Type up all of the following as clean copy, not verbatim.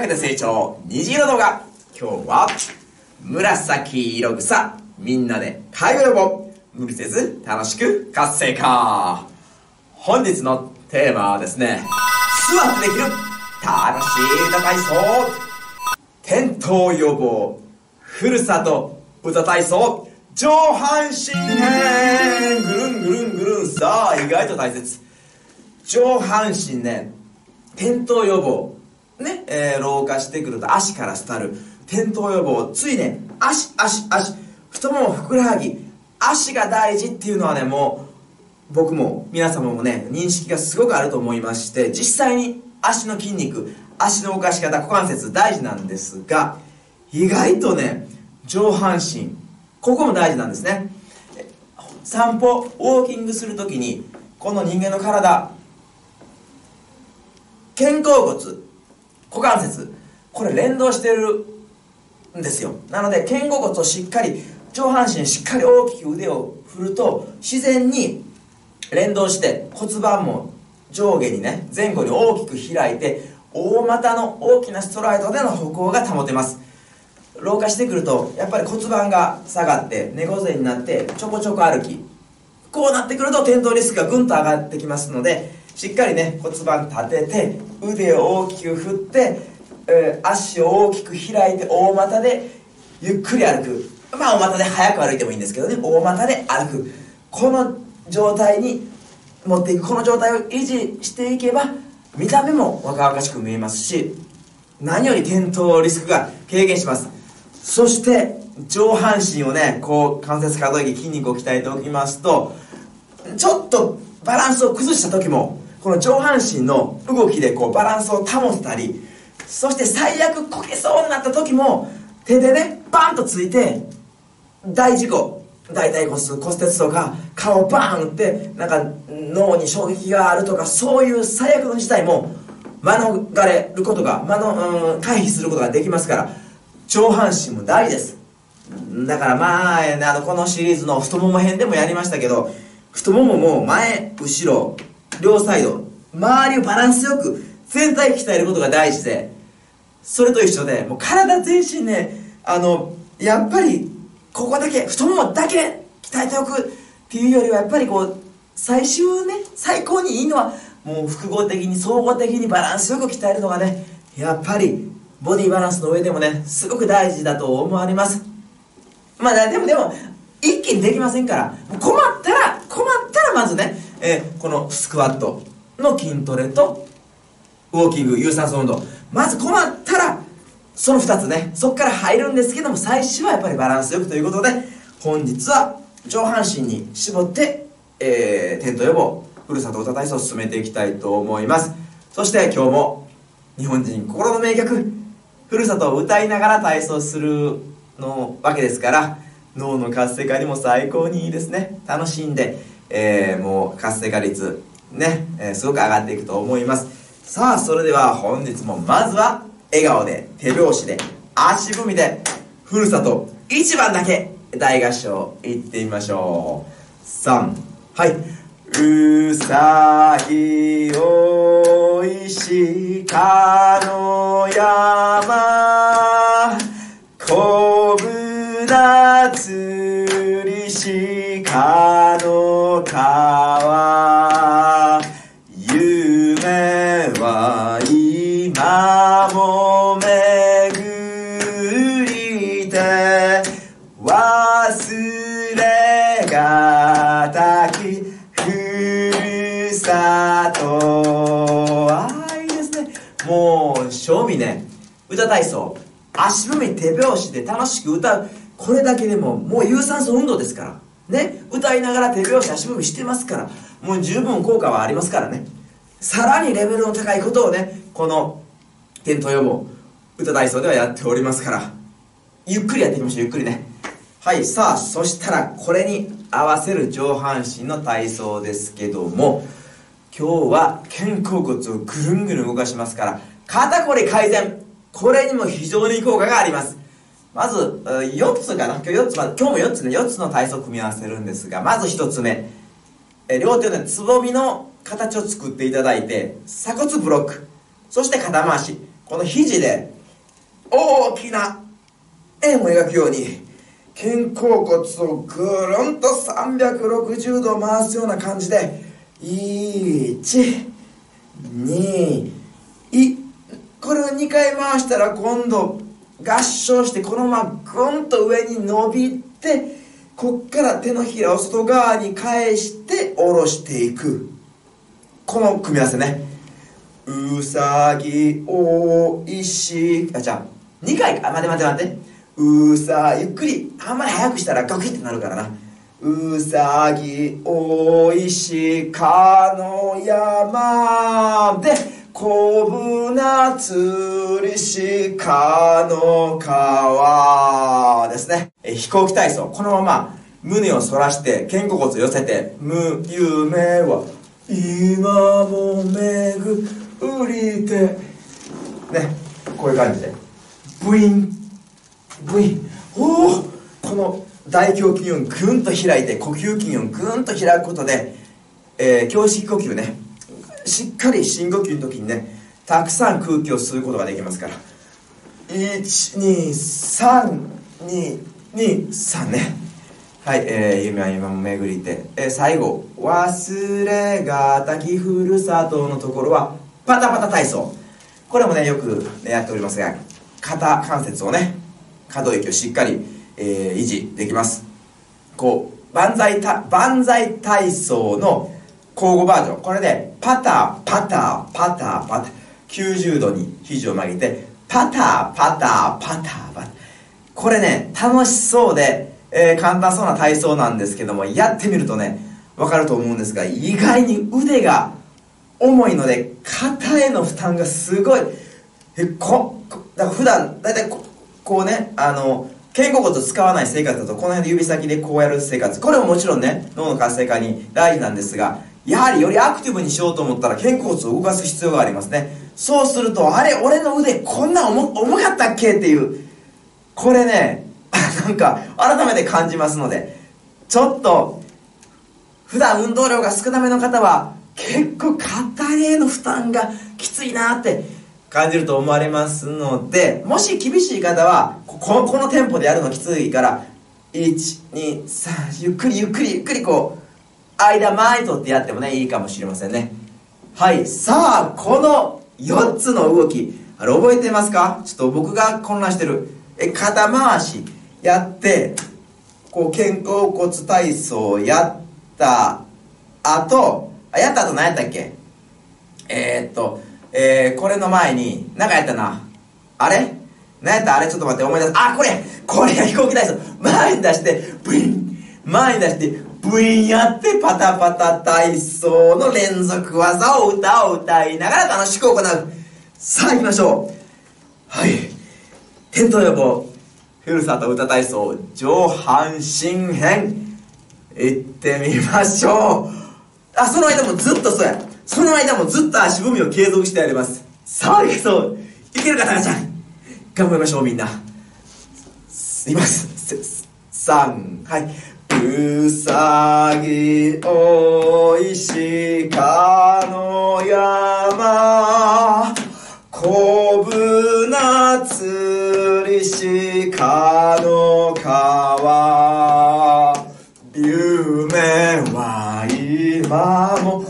けて成長虹色動画。今日は紫色草みんなで介護予防、無理せず楽しく活性化。本日のテーマはですね、座ってできる楽しい歌体操、転倒予防ふるさと歌体操上半身編。ぐるんぐるんぐるん。さあ、意外と大切。上半身ね、転倒予防ね、老化してくると足から伝わる転倒予防。ついね、足、太もも、ふくらはぎ、足が大事っていうのはね、もう僕も皆様もね、認識がすごくあると思いまして、実際に足の筋肉、足の動かし方、股関節大事なんですが、意外とね、上半身、ここも大事なんですね。散歩、ウォーキングするときに、この人間の体、肩甲骨、股関節、これ連動してるんですよ。なので肩甲骨をしっかり、上半身しっかり大きく腕を振ると自然に連動して骨盤も上下にね、前後に大きく開いて大股の大きなストライドでの歩行が保てます。老化してくるとやっぱり骨盤が下がって猫背になってちょこちょこ歩き、こうなってくると転倒リスクがぐんと上がってきますので、しっかりね、骨盤立てて腕を大きく振って、足を大きく開いて大股でゆっくり歩く。大股で早く歩いてもいいんですけどね、大股で歩く、この状態に持っていく。この状態を維持していけば見た目も若々しく見えますし、何より転倒リスクが軽減します。そして上半身をね、こう関節可動域、筋肉を鍛えておきますと、ちょっとバランスを崩した時もこの上半身の動きでこうバランスを保ったり、そして最悪こけそうになった時も手でねバンとついて、大事故、大腿骨骨折とか顔バーン打ってなんか脳に衝撃があるとか、そういう最悪の事態も免れることが回避することができますから、上半身も大事です。だから前ね、このシリーズの太もも編でもやりましたけど、太ももも前後ろ両サイド周りをバランスよく全体鍛えることが大事で、それと一緒でもう体全身ね、やっぱりここだけ、太ももだけ鍛えておくっていうよりは、やっぱりこう最高にいいのはもう複合的に総合的にバランスよく鍛えるのがね、やっぱりボディバランスの上でもね、すごく大事だと思われます。でも一気にできませんから、困ったらまずね、このスクワットの筋トレとウォーキング、有酸素運動、まず困ったらその2つね、そこから入るんですけども、最初はやっぱりバランスよくということで、本日は上半身に絞って転倒予防ふるさと歌体操を進めていきたいと思います。そして今日も日本人心の名曲ふるさとを歌いながら体操するのわけですから、脳の活性化にも最高にいいですね。楽しんで、もう活性化率ね、すごく上がっていくと思います。さあ、それでは本日もまずは笑顔で手拍子で足踏みでふるさと1番だけ大合唱いってみましょう。3、はい。うさぎおいしかの山、こぶなつりしかの川、夢は今も巡りて忘れがたきふるさと。いいですね。もう正味ね、歌体操、足踏み手拍子で楽しく歌う、これだけでももう有酸素運動ですからね。歌いながら手拍子足踏みしてますから、もう十分効果はありますからね。さらにレベルの高いことをね、この転倒予防歌体操ではやっておりますから、ゆっくりやっていきましょう。ゆっくりね。はい。さあ、そしたらこれに合わせる上半身の体操ですけども、今日は肩甲骨をぐるんぐるん動かしますから、肩こり改善、これにも非常に効果があります。まず4つかな、今日も4つね、4つの体操を組み合わせるんですが、まず1つ目、両手でつぼみの形を作っていただいて、鎖骨ブロック、そして肩回し、この肘で大きな円を描くように肩甲骨をぐるんと360度回すような感じで、1、2、これを2回回したら今度合掌してこのままぐんと上に伸びて、こっから手のひらを外側に返して下ろしていく、この組み合わせね。うさぎおいしい、じゃあ2回か、待ってゆっくり、あんまり早くしたらガキってなるからな。うさぎおいしかの山で、こぶなつりしかの川ですね。飛行機体操、このまま胸を反らして肩甲骨を寄せて、夢は今も巡りてね、こういう感じでブインブイン、この大胸筋をぐんと開いて呼吸筋をぐんと開くことで、胸式呼吸ね、しっかり深呼吸の時にね、たくさん空気を吸うことができますから。1232223ね。はい、夢は今も巡りて、最後忘れがたきふるさとのところはパタパタ体操。これもねよく、やっておりますが、肩関節をね、可動域をしっかり、維持できます。こう万歳体操の交互バージョン、これでパタパタパタパタ90度に肘を曲げてパタパタパタパタ、これね楽しそうで、簡単そうな体操なんですけども、やってみるとね分かると思うんですが、意外に腕が重いので肩への負担がすごい。だから普段だいたいこうね、肩甲骨を使わない生活だとこの辺で指先でこうやる生活、これももちろんね脳の活性化に大事なんですが、やはりよりアクティブにしようと思ったら肩甲骨を動かす必要がありますね。そうすると、あれ俺の腕こんな重かったっけっていう、これねなんか改めて感じますので、ちょっと普段運動量が少なめの方は結構肩への負担がきついなって感じると思われますので、もし厳しい方はこのテンポでやるのきついから、123ゆっくりこう間前取ってやってもねいいかもしれませんね。はい、さあこの4つの動き、覚えてますか？ちょっと僕が混乱してる。肩回しやって、こう肩甲骨体操やった後何やったっけ？これの前に何かやったな。あれ何やった？あれちょっと待って、思い出す。これが飛行機体操。前に出してブイン、前に出してブインやって、パタパタ体操の連続技を歌いながら楽しく行う。さあ行きましょう。はい、転倒予防ふるさと歌体操上半身編行ってみましょう。その間もずっと足踏みを継続してやります。さあいけるか、タカちゃん頑張りましょう。みんないきます。3、はい。うさぎおいしかの山、こぶなつりしかの川、夢は今も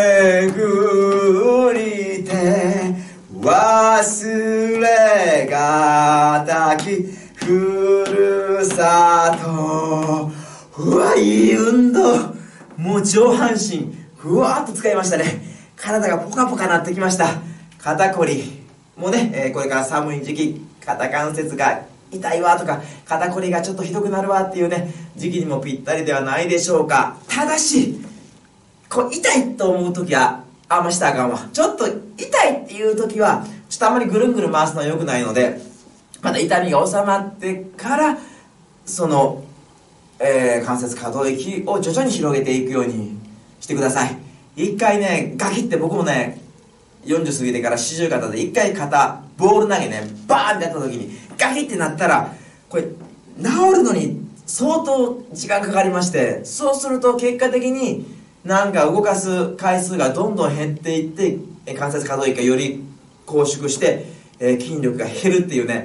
巡りて、忘れがたきふるさと。うわ、いい運動。もう上半身ふわっと使いましたね。体がポカポカなってきました。肩こりもね、これから寒い時期、肩関節が痛いわとか、肩こりがちょっとひどくなるわっていうね時期にもぴったりではないでしょうか。ただし痛いと思う時はあんましたらあかんわ。ちょっと痛いっていう時はちょっとあんまりぐるんぐる回すのは良くないので、また痛みが収まってからその、関節可動域を徐々に広げていくようにしてください。一回ねガキって、僕もね40過ぎてから40肩で一回肩ボール投げねバーンってやった時にガキってなったら、これ治るのに相当時間かかりまして、そうすると結果的になんか動かす回数がどんどん減っていって、関節可動域がより拘縮して、筋力が減るっていうね、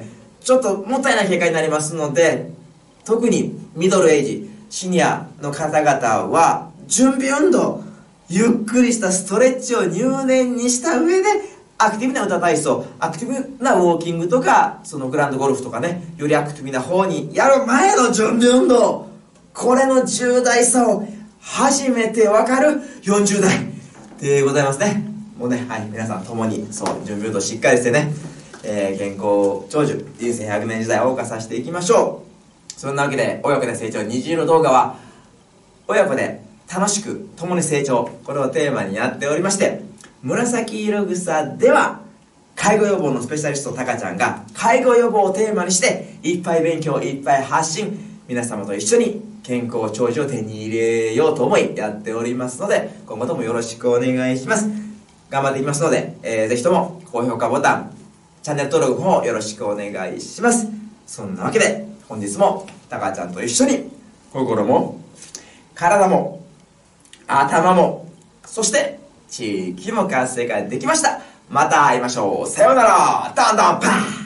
ちょっともったいない結果になりますので、特にミドルエイジシニアの方々は準備運動、ゆっくりしたストレッチを入念にした上でアクティブな歌体操、アクティブなウォーキングとか、そのグランドゴルフとかね、よりアクティブな方にやる前の準備運動、これの重大さを初めて分かる40代でございますね。もうね、はい、皆さん共にそう準備運動しっかりしてね、健康長寿人生100年時代を謳歌させていきましょう。そんなわけで親子で成長虹色動画は、親子で楽しく共に成長、これをテーマにやっておりまして、紫色草では介護予防のスペシャリストタカちゃんが介護予防をテーマにしていっぱい勉強、いっぱい発信、皆様と一緒に健康長寿を手に入れようと思いやっておりますので、今後ともよろしくお願いします。頑張っていきますので、ぜひとも高評価ボタン、チャンネル登録の方よろしくお願いします。そんなわけで本日もタカちゃんと一緒に心も体も頭も、そして地域も活性化できました。また会いましょう。さようなら。どんどんパン。